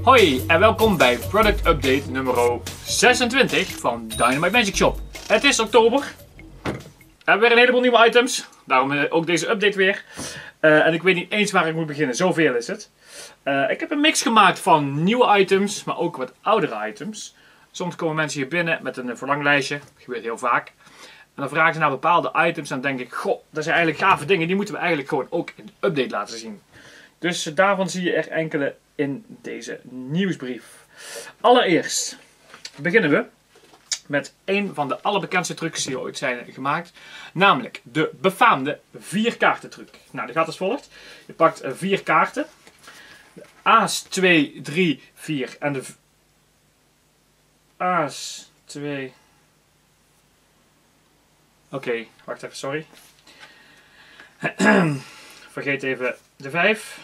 Hoi en welkom bij Product Update nummer 26 van Dynamite Magic Shop. Het is oktober. We hebben weer een heleboel nieuwe items. Daarom ook deze update weer. En ik weet niet eens waar ik moet beginnen. Zoveel is het. Ik heb een mix gemaakt van nieuwe items, maar ook wat oudere items. Soms komen mensen hier binnen met een verlanglijstje. Dat gebeurt heel vaak. En dan vragen ze naar bepaalde items en dan denk ik, goh, dat zijn eigenlijk gave dingen. Die moeten we eigenlijk gewoon ook in de update laten zien. Dus daarvan zie je er enkele in deze nieuwsbrief. Allereerst beginnen we met een van de allerbekendste trucs die ooit zijn gemaakt. Namelijk de befaamde 4-kaarten truc. Nou, die gaat als volgt. Je pakt 4 kaarten. De aas, 2, 3, 4 en de aas, 2... Oké, wacht even, sorry. Vergeet even de 5.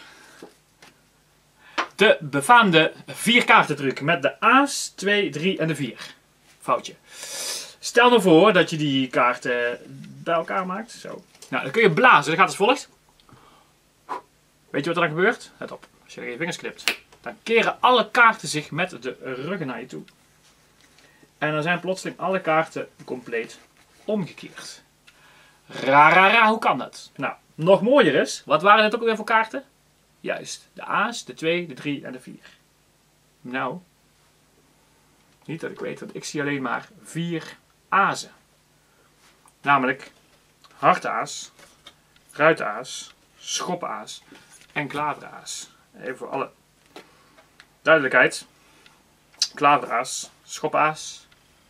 De befaamde 4-kaarten truc met de aas, 2, 3 en de 4. Foutje. Stel nou voor dat je die kaarten bij elkaar maakt. Zo. Nou, dan kun je blazen. Dat gaat als volgt. Weet je wat er dan gebeurt? Let op. Als je er je vingers knipt. Dan keren alle kaarten zich met de ruggen naar je toe. En dan zijn plotseling alle kaarten compleet omgekeerd. Ra, hoe kan dat? Nou, nog mooier is, wat waren dit ook alweer voor kaarten? Juist, de aas, de 2, de 3 en de 4. Nou, niet dat ik weet, want ik zie alleen maar 4 azen. Namelijk hartaas, ruitaas, schopaas en klaveraas. Even voor alle duidelijkheid. Klaveraas, schopaas,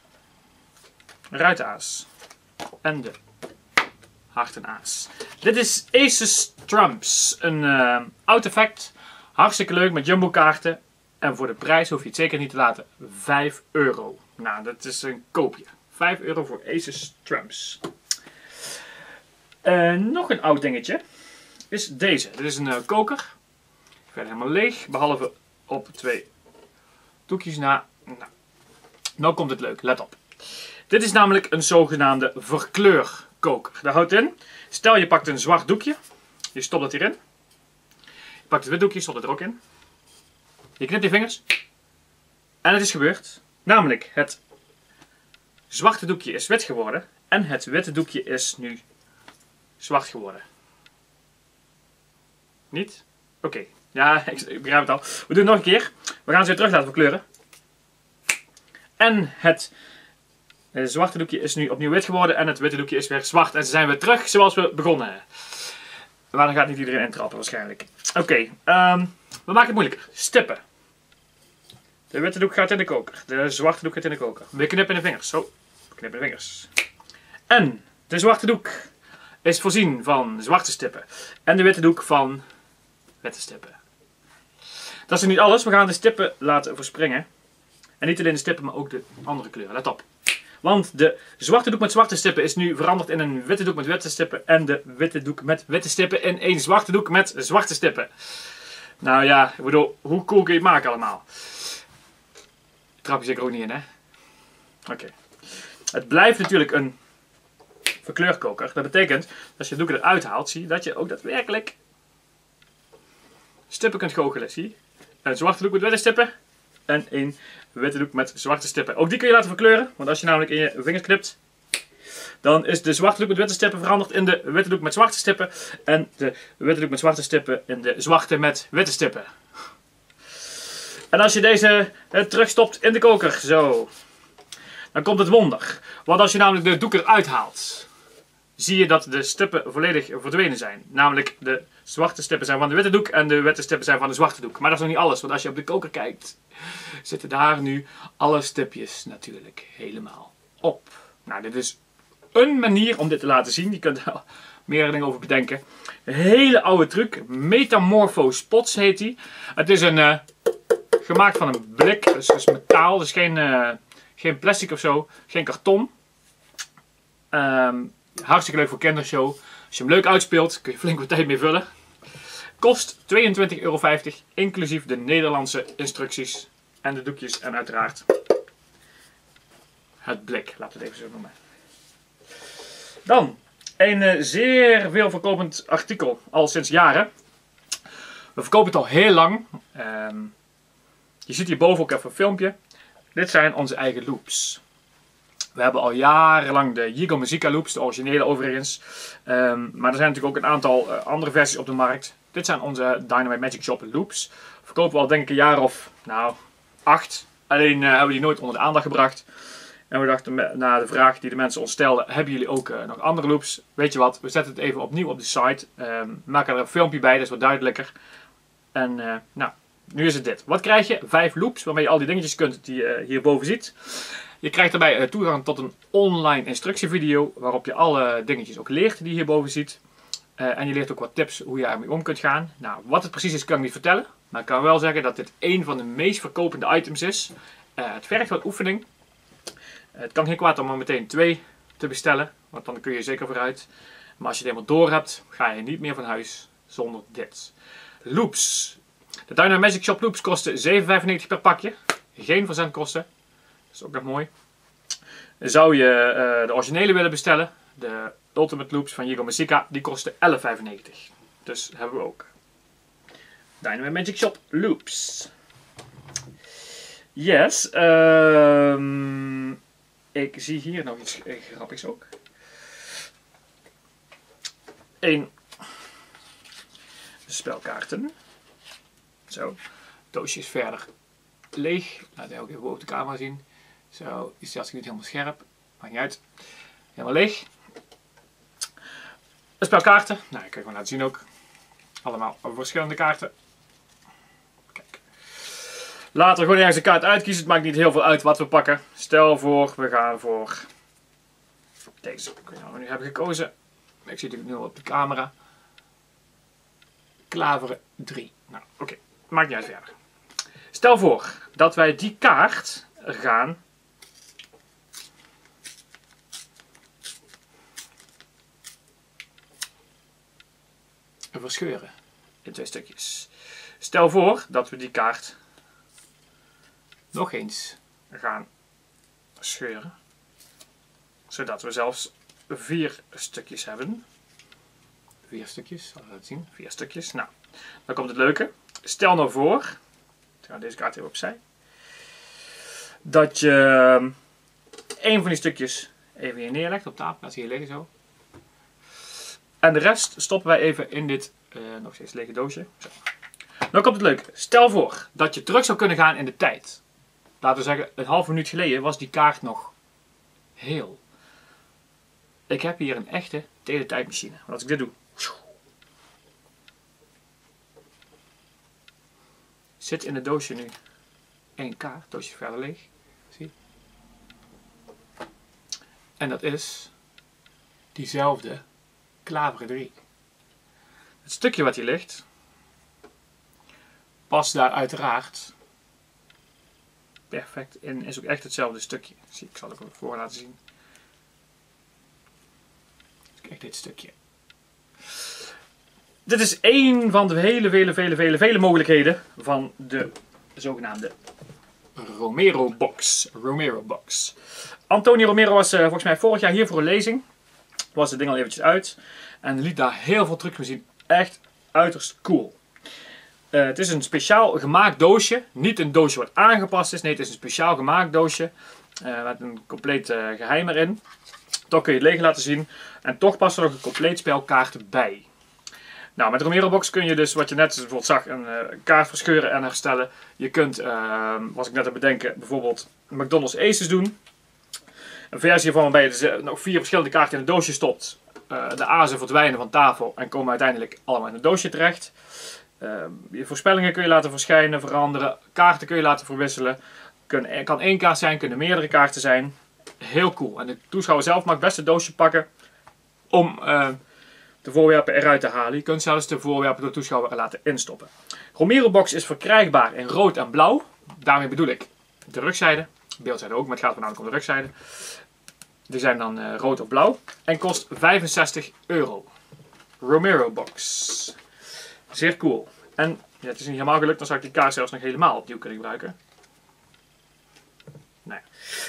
ruitaas en de hartenaas. Dit is Aces Trumps. Een oud effect. Hartstikke leuk met jumbo kaarten. En voor de prijs hoef je het zeker niet te laten. €5. Nou, dat is een koopje. €5 voor Aces Trumps. Nog een oud dingetje is deze. Dit is een koker. Verder helemaal leeg. Behalve op 2 doekjes na. Nou komt het leuk. Let op. Dit is namelijk een zogenaamde verkleurkoker. Dat houdt in. Stel je pakt een zwart doekje. Je stopt dat hierin. Je pakt het wit doekje, stopt het er ook in. Je knipt je vingers. En het is gebeurd. Namelijk het zwarte doekje is wit geworden. En het witte doekje is nu zwart geworden. Niet? Oké. Ja, ik begrijp het al. We doen het nog een keer. We gaan ze weer terug laten verkleuren. En het zwarte doekje is nu opnieuw wit geworden. En het witte doekje is weer zwart. En ze zijn weer terug zoals we begonnen. Maar dan gaat niet iedereen intrappen waarschijnlijk. Oké, we maken het moeilijker. Stippen. De witte doek gaat in de koker. De zwarte doek gaat in de koker. We knippen in de vingers. Zo, we knippen de vingers. En de zwarte doek is voorzien van zwarte stippen. En de witte doek van witte stippen. Dat is niet alles. We gaan de stippen laten verspringen. En niet alleen de stippen, maar ook de andere kleuren. Let op. Want de zwarte doek met zwarte stippen is nu veranderd in een witte doek met witte stippen. En de witte doek met witte stippen in een zwarte doek met zwarte stippen. Nou ja, ik bedoel, hoe cool kun je het maken allemaal? Trap je zeker ook niet in, hè? Oké. Het blijft natuurlijk een verkleurkoker. Dat betekent, dat als je de doeken eruit haalt, zie je dat je ook daadwerkelijk stippen kunt goochelen. Zie je? Een zwarte doek met witte stippen. En een witte doek met zwarte stippen. Ook die kun je laten verkleuren. Want als je namelijk in je vingers knipt, dan is de zwarte doek met witte stippen veranderd in de witte doek met zwarte stippen. En de witte doek met zwarte stippen in de zwarte met witte stippen. En als je deze terugstopt in de koker, zo, dan komt het wonder. Want als je namelijk de doek eruit haalt, zie je dat de stippen volledig verdwenen zijn. Namelijk de zwarte stippen zijn van de witte doek en de witte stippen zijn van de zwarte doek. Maar dat is nog niet alles, want als je op de koker kijkt, zitten daar nu alle stipjes natuurlijk helemaal op. Nou, dit is een manier om dit te laten zien. Je kunt er meerdere dingen over bedenken. Een hele oude truc. Metamorpho Spots heet die. Het is een gemaakt van een blik. Dus metaal. Dus geen plastic of zo. Geen karton. Hartstikke leuk voor kindershow. Als je hem leuk uitspeelt, kun je flink wat tijd mee vullen. Kost €22,50. Inclusief de Nederlandse instructies. En de doekjes. En uiteraard het blik. Laten we het even zo noemen. Dan een zeer veel verkopend artikel. Al sinds jaren. We verkopen het al heel lang. Je ziet hierboven ook even een filmpje. Dit zijn onze eigen loops. We hebben al jarenlang de Yigo Musica loops, de originele overigens. Maar er zijn natuurlijk ook een aantal andere versies op de markt. Dit zijn onze Dynamite Magic Shop loops. Verkopen we al denk ik een jaar of 8. Alleen hebben we die nooit onder de aandacht gebracht. En we dachten na de vraag die de mensen ons stelden, hebben jullie ook nog andere loops? Weet je wat, we zetten het even opnieuw op de site. Maken er een filmpje bij, dat is wat duidelijker. En nou, nu is het dit. Wat krijg je? 5 loops waarmee je al die dingetjes kunt die je hierboven ziet. Je krijgt daarbij toegang tot een online instructievideo waarop je alle dingetjes ook leert die je hierboven ziet. En je leert ook wat tips hoe je ermee om kunt gaan. Nou, wat het precies is kan ik niet vertellen. Maar ik kan wel zeggen dat dit een van de meest verkopende items is. Het vergt wat oefening. Het kan geen kwaad om er meteen 2 te bestellen. Want dan kun je zeker vooruit. Maar als je het helemaal door hebt, ga je niet meer van huis zonder dit. Loops. De Dynamite Magic Shop loops kosten $7,95 per pakje. Geen verzendkosten. Dat is ook nog mooi. Zou je de originele willen bestellen, de Ultimate Loops van Yigo Musica, die kosten $11,95. Dus hebben we ook. Dynamite Magic Shop loops. Yes. Ik zie hier nog iets grappigs ook. Een spelkaarten. Zo. Het doosje is verder leeg. Laat ik ook even op de camera zien. Zo, die staat niet helemaal scherp. Maakt niet uit. Helemaal leeg. Een spel kaarten. Nou, ik kan gewoon laten zien ook. Allemaal verschillende kaarten. Kijk. Laten we gewoon ergens een kaart uitkiezen. Het maakt niet heel veel uit wat we pakken. Stel voor, we gaan voor deze. Ik weet niet wat we nu hebben gekozen. Ik zie het nu op de camera. Klaveren 3. Nou, oké. Maakt niet uit verder. Stel voor dat wij die kaart gaan verscheuren in 2 stukjes. Stel voor dat we die kaart nog eens gaan scheuren, zodat we zelfs 4 stukjes hebben. 4 stukjes, zal ik het zien? 4 stukjes. Nou, dan komt het leuke. Stel nou voor, ik ga deze kaart even opzij, dat je een van die stukjes even hier neerlegt op tafel, laat ze hier liggen zo. En de rest stoppen wij even in dit nog steeds lege doosje. Zo. Nou komt het leuke. Stel voor dat je terug zou kunnen gaan in de tijd. Laten we zeggen, een half minuut geleden was die kaart nog heel. Ik heb hier een echte teletijdmachine. Want als ik dit doe, zit in het doosje nu 1 kaart. Het doosje is verder leeg. Zie. En dat is diezelfde klaveren 3. Het stukje wat hier ligt past daar uiteraard perfect in. Is ook echt hetzelfde stukje. Zie, ik zal het ook voor laten zien. Kijk dit stukje. Dit is één van de vele mogelijkheden van de zogenaamde Romero Box. Antonio Romero was volgens mij vorig jaar hier voor een lezing. Was het ding al eventjes uit. En liet daar heel veel trucs mee zien. Echt uiterst cool. Het is een speciaal gemaakt doosje. Niet een doosje wat aangepast is. Nee, het is een speciaal gemaakt doosje. Met een compleet geheim erin. Toch kun je het leeg laten zien. En toch past er nog een compleet spel kaarten bij. Nou, met Romero Box kun je dus, wat je net bijvoorbeeld zag, een kaart verscheuren en herstellen. Je kunt, was ik net aan het bedenken, bijvoorbeeld McDonald's Aces doen. Een versie hiervan waarbij je dus, nog 4 verschillende kaarten in een doosje stopt. De azen verdwijnen van tafel en komen uiteindelijk allemaal in een doosje terecht. Je voorspellingen kun je laten verschijnen, veranderen. Kaarten kun je laten verwisselen. Kan 1 kaart zijn, kunnen meerdere kaarten zijn. Heel cool. En de toeschouwer zelf mag best het doosje pakken om de voorwerpen eruit te halen. Je kunt zelfs de voorwerpen door de toeschouwer er laten instoppen. Romero Box is verkrijgbaar in rood en blauw. Daarmee bedoel ik de rugzijde. Beeldzijde ook, maar het gaat voornamelijk om de rugzijde. Die zijn dan rood of blauw. En kost €65. Romero Box. Zeer cool. En ja, het is niet helemaal gelukt, dan zou ik die kaart zelfs nog helemaal opnieuw kunnen gebruiken. Nou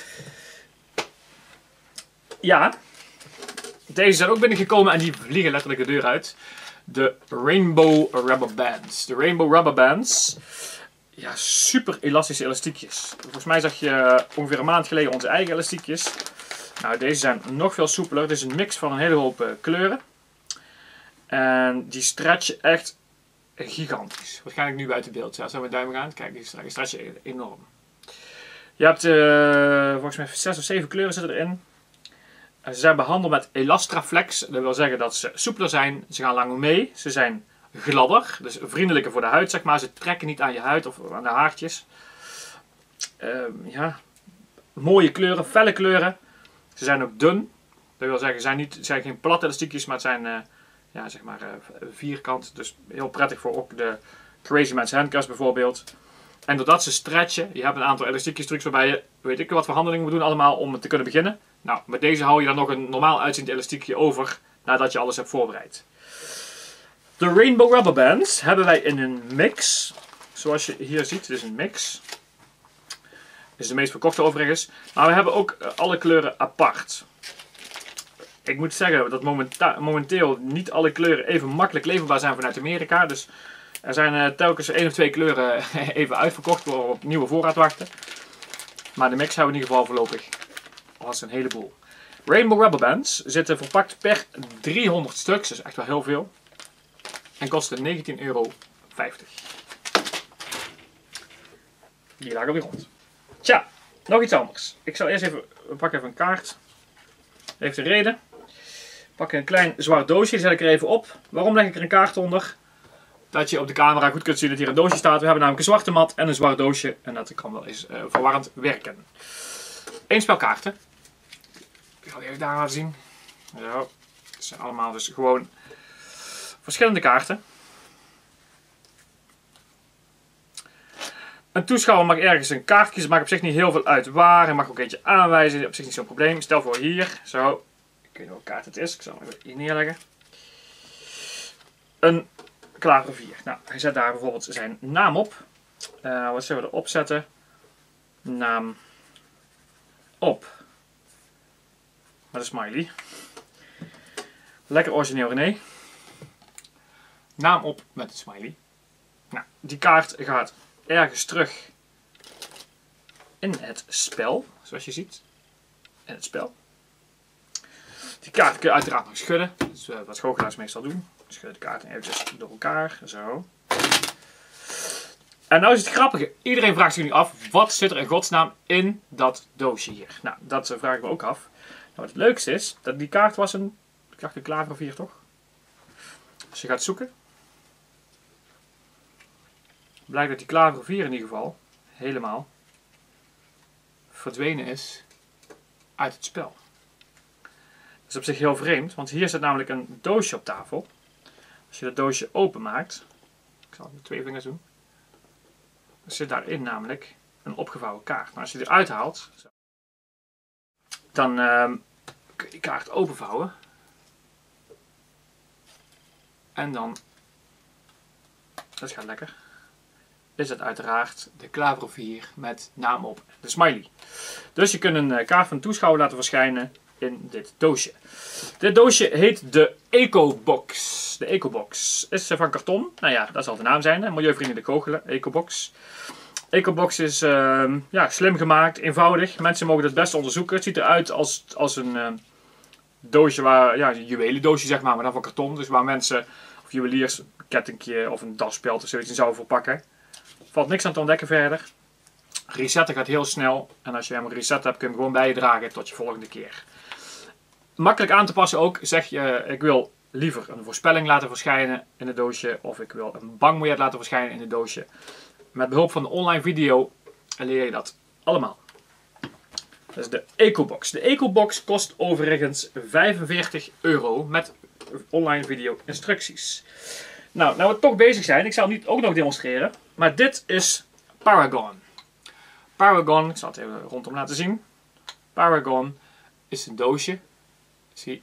ja. Deze zijn ook binnengekomen en die vliegen letterlijk de deur uit. De Rainbow Rubber Bands. De Rainbow Rubber Bands. ja, super elastische elastiekjes. Volgens mij zag je ongeveer een maand geleden onze eigen elastiekjes. Nou, deze zijn nog veel soepeler. Dit is een mix van een hele hoop kleuren. En die stretchen echt gigantisch. Waarschijnlijk nu buiten beeld. Ja, zo met duimen gaan. Kijk, die stretchen enorm. Je hebt volgens mij 6 of 7 kleuren zitten erin. Ze zijn behandeld met Elastraflex. Dat wil zeggen dat ze soepeler zijn. Ze gaan langer mee. Ze zijn gladder. Dus vriendelijker voor de huid, zeg maar. Ze trekken niet aan je huid of aan de haartjes. Ja. Mooie kleuren, felle kleuren. Ze zijn ook dun. Dat wil zeggen, het zijn geen platte elastiekjes, maar het zijn ja, zeg maar vierkant. Dus heel prettig voor ook de Crazy Man's Handcuffs bijvoorbeeld. En doordat ze stretchen, je hebt een aantal elastiekjes trucs waarbij je, weet ik wat voor handelingen moet doen allemaal om te kunnen beginnen. Nou, met deze hou je dan nog een normaal uitziend elastiekje over nadat je alles hebt voorbereid. De Rainbow Rubber Bands hebben wij in een mix. Zoals je hier ziet, dit is een mix. Dit is de meest verkochte overigens. Maar we hebben ook alle kleuren apart. Ik moet zeggen dat momenteel niet alle kleuren even makkelijk leverbaar zijn vanuit Amerika. Dus er zijn telkens 1 of 2 kleuren even uitverkocht voor op nieuwe voorraad wachten. Maar de mix hebben we in ieder geval voorlopig als een heleboel. Rainbow Rubber Bands zitten verpakt per 300 stuks. Dat is echt wel heel veel. En kosten €19,50. Die lagen weer rond. Tja, nog iets anders. Ik zal eerst even, we pakken even een kaart. Dat heeft een reden. We pakken een klein zwart doosje, die zet ik er even op. Waarom leg ik er een kaart onder? Dat je op de camera goed kunt zien dat hier een doosje staat. We hebben namelijk een zwarte mat en een zwart doosje. En dat kan wel eens verwarrend werken. 1 spel kaarten. Ik zal even daar laten zien. Zo. Het zijn allemaal dus gewoon verschillende kaarten. Een toeschouwer mag ergens een kaart kiezen. Maakt op zich niet heel veel uit waar. Hij mag ook eentje aanwijzen. Op zich niet zo'n probleem. Stel voor hier. Zo. Ik weet niet welke kaart het is. Ik zal hem even hier neerleggen. Een klavervier. Nou, hij zet daar bijvoorbeeld zijn naam op. Wat zullen we erop zetten? Naam op. Met een smiley. Lekker origineel René. Naam op met een smiley. Nou, die kaart gaat ergens terug in het spel. Zoals je ziet. In het spel. Die kaart kun je uiteraard nog schudden. Dat is wat goochelaars meestal doen. Schud de kaarten eventjes door elkaar. Zo. En nou is het grappige. Iedereen vraagt zich nu af. Wat zit er in godsnaam in dat doosje hier? Nou, dat vraag ik me ook af. Nou, het leukste is. Dat die kaart was een. Ik dacht een klavervier toch? Als je gaat zoeken. Blijkt dat die klavervier in ieder geval. Helemaal. Verdwenen is. Uit het spel. Dat is op zich heel vreemd. Want hier zit namelijk een doosje op tafel. Als je dat doosje openmaakt, ik zal het met 2 vingers doen, dan zit daarin namelijk een opgevouwen kaart. Maar als je die eruit haalt, dan kun je die kaart openvouwen. En dan, dat gaat lekker, is het uiteraard de klavervier met naam op de smiley. Dus je kunt een kaart van de toeschouwer laten verschijnen in dit doosje. Dit doosje heet de EcoBox. De EcoBox is van karton. Nou ja, dat zal de naam zijn. Milieuvriendelijk goochelen. EcoBox. EcoBox is ja, slim gemaakt, eenvoudig. Mensen mogen het best onderzoeken. Het ziet eruit als een doosje waar, ja, een juwelendoosje zeg maar dan van karton. Dus waar mensen of juweliers een kettingje of een dasspeld of zoiets in zouden verpakken. Valt niks aan te ontdekken verder. Resetten gaat heel snel. En als je hem reset hebt, kun je hem gewoon bij je dragen tot je volgende keer. Makkelijk aan te passen ook. Zeg je, ik wil liever een voorspelling laten verschijnen in het doosje. Of ik wil een bangbiljet laten verschijnen in het doosje. Met behulp van de online video leer je dat allemaal. Dat is de EcoBox. De EcoBox kost overigens €45 met online video instructies. Nou we toch bezig zijn. Ik zal het niet ook nog demonstreren. Maar dit is Paragon. Paragon, ik zal het even rondom laten zien. Paragon is een doosje. Zie.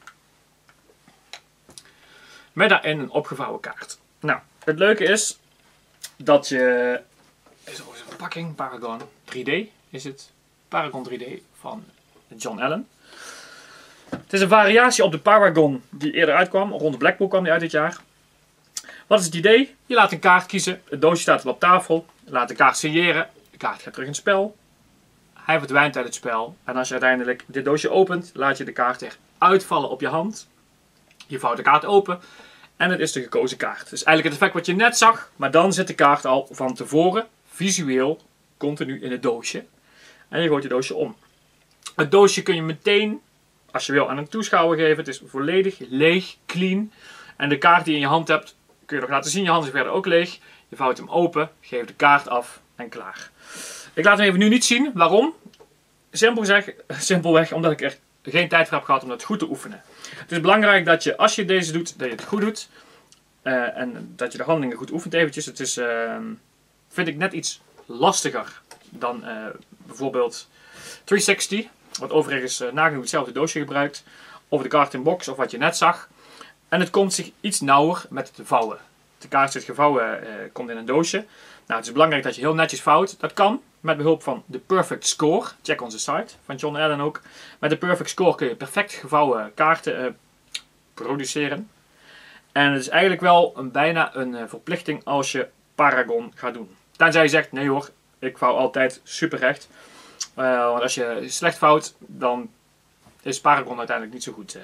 Met daarin een opgevouwen kaart. Nou, het leuke is dat je. Dit is ook een verpakking. Paragon 3D is het. Paragon 3D van John Allen. Het is een variatie op de Paragon die eerder uitkwam. Rond de Blackpool kwam die uit dit jaar. Wat is het idee? Je laat een kaart kiezen. Het doosje staat wel op tafel. Laat de kaart signeren. De kaart gaat terug in het spel. Hij verdwijnt uit het spel. En als je uiteindelijk dit doosje opent, laat je de kaart weer uitvallen op je hand. Je vouwt de kaart open. En het is de gekozen kaart. Dus eigenlijk het effect wat je net zag. Maar dan zit de kaart al van tevoren visueel continu in het doosje. En je gooit je doosje om. Het doosje kun je meteen, als je wil, aan een toeschouwer geven. Het is volledig leeg, clean. En de kaart die je in je hand hebt, kun je nog laten zien. Je hand is verder ook leeg. Je vouwt hem open, geeft de kaart af en klaar. Ik laat hem even nu niet zien. Waarom? Simpelweg omdat ik er geen tijd voor heb gehad om dat goed te oefenen. Het is belangrijk dat je, als je deze doet, dat je het goed doet. En dat je de handelingen goed oefent eventjes. Het is, vind ik, net iets lastiger dan bijvoorbeeld 360. Wat overigens nagenoeg hetzelfde doosje gebruikt. Of de kaart in box, of wat je net zag. En het komt zich iets nauwer met het vouwen. De kaart zit gevouwen, komt in een doosje. Nou, het is belangrijk dat je heel netjes vouwt. Dat kan met behulp van de Perfect Score. Check onze site van John Allen ook. Met de Perfect Score kun je perfect gevouwen kaarten produceren. En het is eigenlijk wel bijna een verplichting als je Paragon gaat doen. Tenzij je zegt, nee hoor, ik vouw altijd super recht. Want als je slecht vouwt, dan is Paragon uiteindelijk niet zo goed.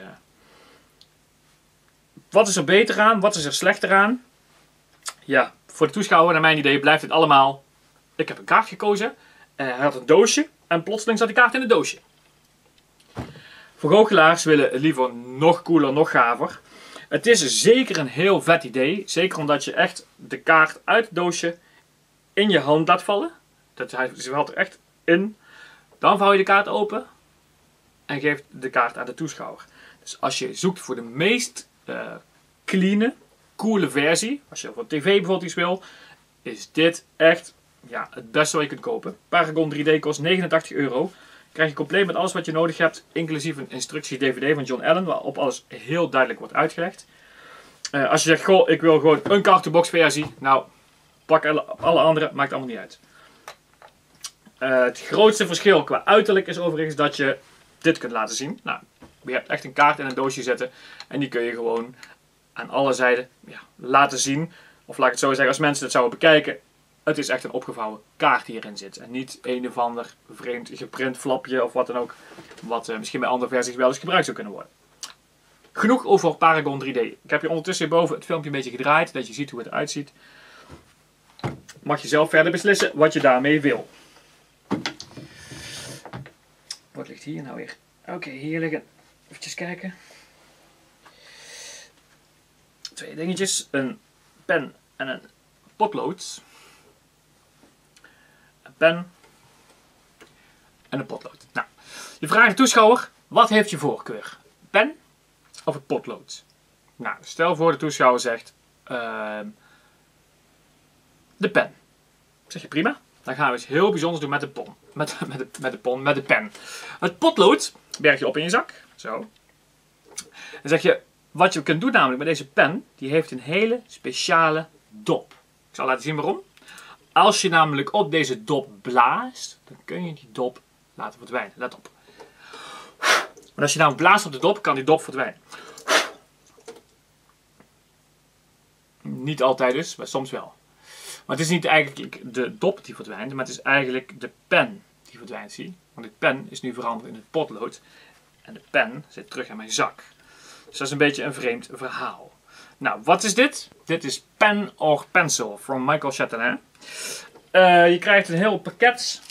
Wat is er beter aan? Wat is er slechter aan? Ja, voor de toeschouwer, naar mijn idee, blijft het allemaal. Ik heb een kaart gekozen. Hij had een doosje. En plotseling zat die kaart in het doosje. Voor goochelaars willen liever nog cooler, nog gaver. Het is zeker een heel vet idee. Zeker omdat je echt de kaart uit het doosje in je hand laat vallen. Hij valt er echt in. Dan vouw je de kaart open. En geeft de kaart aan de toeschouwer. Dus als je zoekt voor de meest clean, coole versie. Als je voor tv bijvoorbeeld iets wil. Is dit echt het beste wat je kunt kopen. Paragon 3D kost €89. Krijg je compleet met alles wat je nodig hebt. Inclusief een instructie-DVD van John Allen. Waarop alles heel duidelijk wordt uitgelegd. Als je zegt, goh, ik wil gewoon een card-to-box versie. Nou, pak alle andere. Maakt allemaal niet uit. Het grootste verschil qua uiterlijk is overigens dat je dit kunt laten zien. Nou, je hebt echt een kaart in een doosje zetten. En die kun je gewoon aan alle zijden laten zien. Of laat ik het zo zeggen, als mensen het zouden bekijken. Het is echt een opgevouwen kaart die erin zit. En niet een of ander vreemd geprint flapje of wat dan ook. Wat misschien bij andere versies wel eens gebruikt zou kunnen worden. Genoeg over Paragon 3D. Ik heb hier ondertussen hierboven het filmpje een beetje gedraaid. Dat je ziet hoe het eruit ziet. Mag je zelf verder beslissen wat je daarmee wil. Wat ligt hier nou weer? Oké, hier liggen. Even kijken. 2 dingetjes. Een pen en een potlood. Een pen en een potlood. Nou, je vraagt de toeschouwer, wat heeft je voorkeur? Pen of een potlood? Nou, stel voor de toeschouwer zegt de pen. Zeg je prima, dan gaan we iets heel bijzonders doen met de pon. Met de pen. Het potlood berg je op in je zak. Zo. Dan zeg je, wat je kunt doen namelijk met deze pen, die heeft een hele speciale dop. Ik zal laten zien waarom. Als je namelijk op deze dop blaast, dan kun je die dop laten verdwijnen. Let op. Maar als je namelijk blaast op de dop, kan die dop verdwijnen. Niet altijd dus, maar soms wel. Maar het is niet eigenlijk de dop die verdwijnt, maar het is eigenlijk de pen die verdwijnt, zie je. Want de pen is nu veranderd in het potlood. En de pen zit terug in mijn zak. Dus dat is een beetje een vreemd verhaal. Nou, wat is dit? Dit is Pen or Pencil van Michael Chatelain. Je krijgt een heel pakket.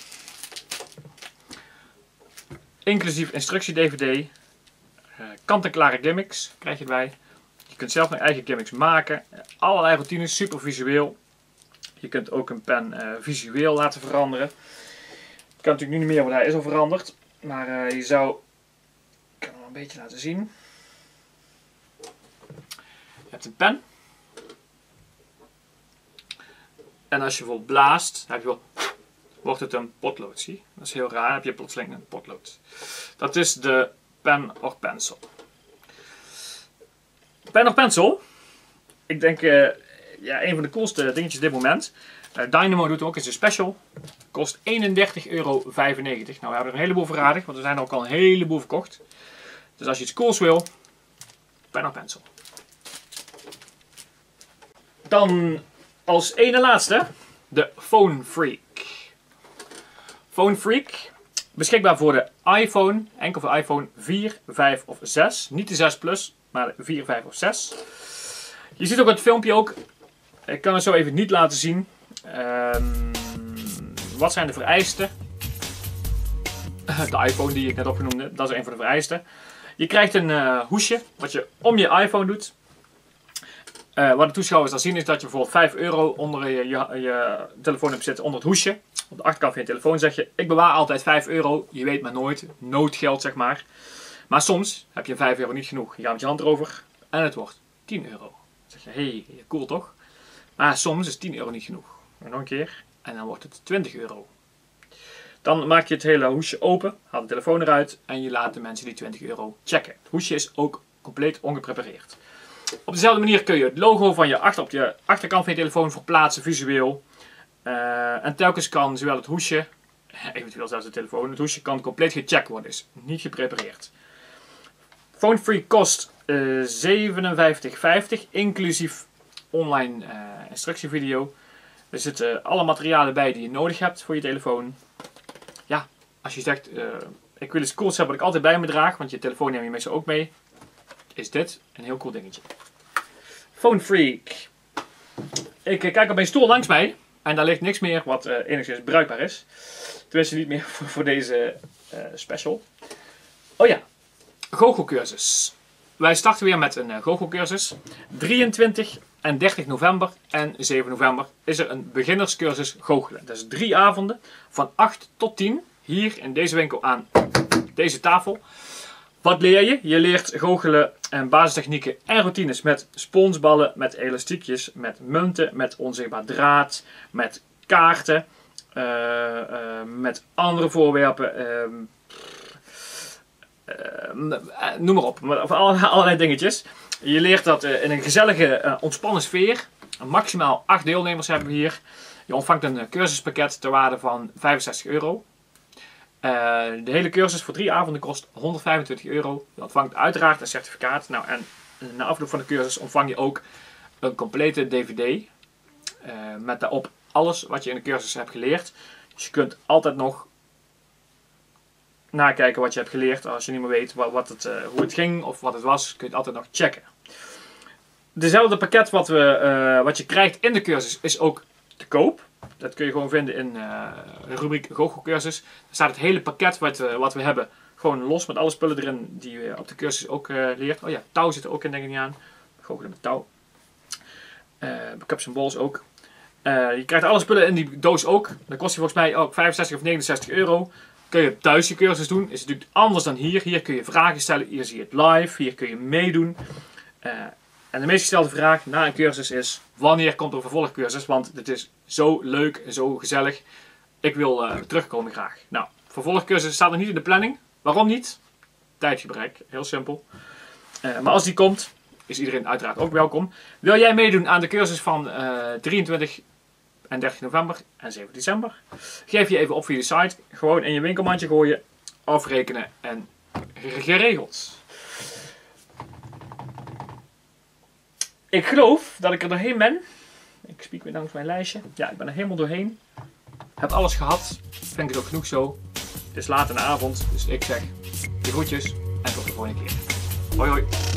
Inclusief instructie-DVD. Kant-en-klare gimmicks krijg je erbij. Je kunt zelf nog eigen gimmicks maken. Allerlei routines, super visueel. Je kunt ook een pen visueel laten veranderen. Ik kan natuurlijk nu niet meer, want hij is al veranderd. Maar je zou... Ik kan hem een beetje laten zien. Je hebt een pen. En als je bijvoorbeeld blaast, dan heb je wel, wordt het een potlood. Zie? Dat is heel raar, dan heb je plotseling een potlood. Dat is de Pen or Pencil. Pen or Pencil. Ik denk een van de coolste dingetjes op dit moment. Dynamo doet ook eens een special. Kost €31,95. Nou, we hebben er een heleboel verradigd, want er zijn er ook al een heleboel verkocht. Dus als je iets cools wil, Pen or Pencil. Dan als ene laatste de Phone Freak. Phone Freak, beschikbaar voor de iPhone, enkel voor iPhone 4, 5 of 6. Niet de 6 Plus, maar de 4, 5 of 6. Je ziet ook het filmpje ook. Ik kan het zo even niet laten zien. Wat zijn de vereisten? De iPhone die ik net opgenoemd heb, dat is een van de vereisten. Je krijgt een hoesje wat je om je iPhone doet. Wat de toeschouwers dan zien is dat je bijvoorbeeld 5 euro onder je telefoon hebt zitten, onder het hoesje. Op de achterkant van je telefoon zeg je, ik bewaar altijd 5 euro. Je weet maar nooit, noodgeld zeg maar. Maar soms heb je 5 euro niet genoeg. Je gaat met je hand erover en het wordt 10 euro. Dan zeg je, hey, cool toch? Maar soms is 10 euro niet genoeg. En nog een keer en dan wordt het 20 euro. Dan maak je het hele hoesje open, haal de telefoon eruit en je laat de mensen die 20 euro checken. Het hoesje is ook compleet ongeprepareerd. Op dezelfde manier kun je het logo van op je achterkant van je telefoon verplaatsen visueel. En telkens kan zowel het hoesje, eventueel zelfs de telefoon, het hoesje kan compleet gecheckt worden, is niet geprepareerd. Phone Freak kost $57,50 inclusief online instructievideo. Er zitten alle materialen bij die je nodig hebt voor je telefoon. Ja, als je zegt, ik wil iets cools hebben wat ik altijd bij me draag, want je telefoon neem je meestal ook mee, is dit een heel cool dingetje. Phone Freak. Ik kijk op mijn stoel langs mij en daar ligt niks meer wat enigszins bruikbaar is. Tenminste niet meer voor deze special. Oh ja, goochelcursus. Wij starten weer met een goochelcursus. 23 en 30 november en 7 november is er een beginnerscursus goochelen. Dat is 3 avonden van 8 tot 10 hier in deze winkel aan deze tafel. Wat leer je? Je leert goochelen en basistechnieken en routines met sponsballen, met elastiekjes, met munten, met onzichtbaar draad, met kaarten, met andere voorwerpen, noem maar op, allerlei dingetjes. Je leert dat in een gezellige, ontspannen sfeer. Maximaal 8 deelnemers hebben we hier. Je ontvangt een cursuspakket ter waarde van 65 euro. De hele cursus voor 3 avonden kost 125 euro. Je ontvangt uiteraard een certificaat. Nou, en na afloop van de cursus ontvang je ook een complete DVD. Met daarop alles wat je in de cursus hebt geleerd. Dus je kunt altijd nog nakijken wat je hebt geleerd. Als je niet meer weet hoe het ging of wat het was, kun je het altijd nog checken. Dezelfde pakket wat je krijgt in de cursus is ook te koop. Dat kun je gewoon vinden in de rubriek goochelcursus. Daar staat het hele pakket wat we hebben gewoon los met alle spullen erin die je op de cursus ook leert. Oh ja, touw zit er ook in, denk ik niet aan. Goochelen met touw. Cups en bowls ook. Je krijgt alle spullen in die doos ook. Dan kost die volgens mij ook 65 of 69 euro. Kun je thuis je cursus doen. Is natuurlijk anders dan hier. Hier kun je vragen stellen. Hier zie je het live. Hier kun je meedoen. En de meest gestelde vraag na een cursus is: wanneer komt er een vervolgcursus? Want het is zo leuk en zo gezellig. Ik wil terugkomen graag. Nou, vervolgcursus staat nog niet in de planning. Waarom niet? Tijdgebrek. Heel simpel. Maar als die komt, is iedereen uiteraard ook welkom. Wil jij meedoen aan de cursus van 23 en 30 november en 7 december? Geef je even op via de site. Gewoon in je winkelmandje gooien, afrekenen en geregeld. Ik geloof dat ik er doorheen ben. Ik spiek weer langs mijn lijstje. Ja, ik ben er helemaal doorheen. Heb alles gehad. Vind ik het ook genoeg zo. Het is laat in de avond, dus ik zeg de groetjes en tot de volgende keer. Hoi hoi.